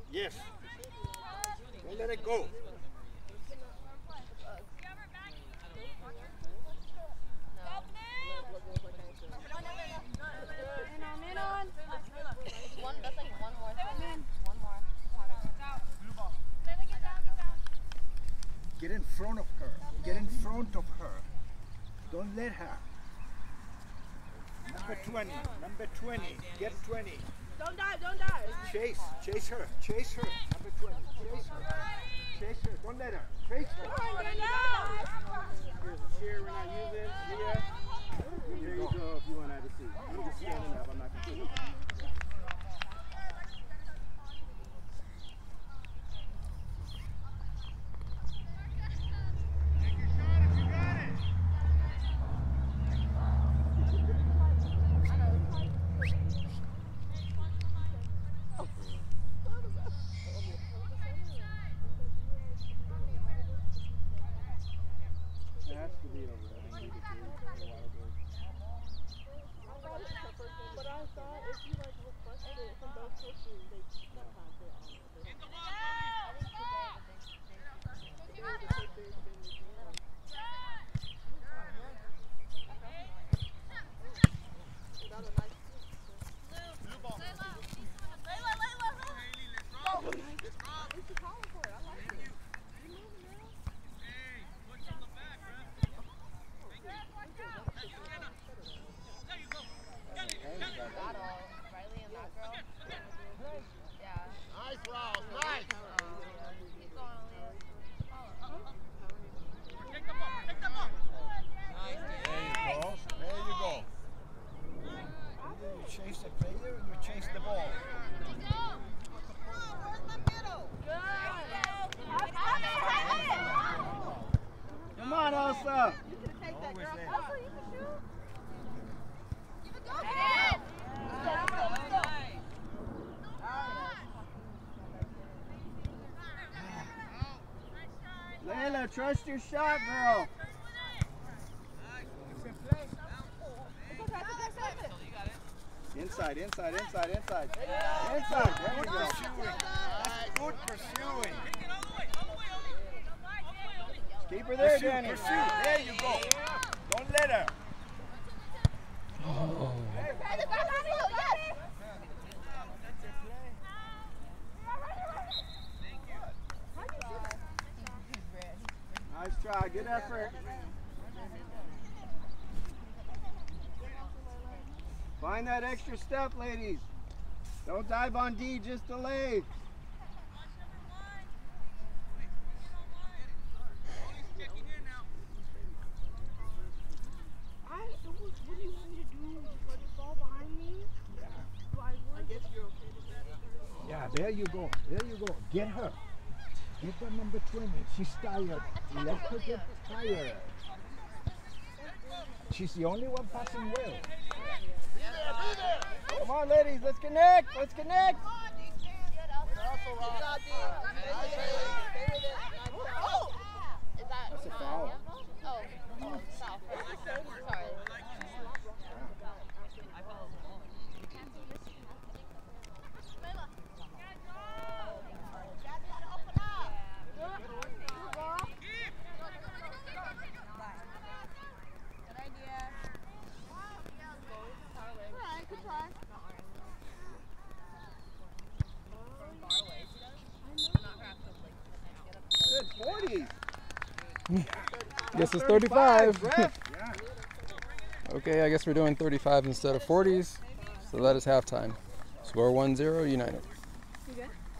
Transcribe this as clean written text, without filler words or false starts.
Yes. Don't let it go. Get in front of her. Get in front of her. Don't let her. Number 20. Number 20. Get 20. Don't dive, don't dive. Chase. Chase her. Chase her. Number 20. Chase her. Chase her. Don't let her. Chase her. Here's a chair we're not using. Leah. Here you go if you want to have a seat. I'm just standing up. I'm not going to sit. Chase the player and you chase the ball. Come on, Elsa. You can take that, girl. Always there. Elsa, you can shoot. Give it go. Layla, trust your shot, girl. Inside, inside, inside, inside. Inside, there you go. That's good pursuing. Keep her there, Pursue, Danny. pursue. There you go. Don't let her. Nice try, good effort. Find that extra step, ladies. Don't dive on D, just delay. What do you want me to do? Let it fall behind me? Yeah. I guess you're okay with that. Yeah, there you go. There you go. Get her. Get that number 20. She's tired. Let her get tired. She's the only one passing well. Come on, ladies, let's connect. Let's connect. That's a foul. Good 40. Guess it's 35. Yeah. Okay, I guess we're doing 35 instead of 40s. So that is halftime. Score 1-0 United. You good?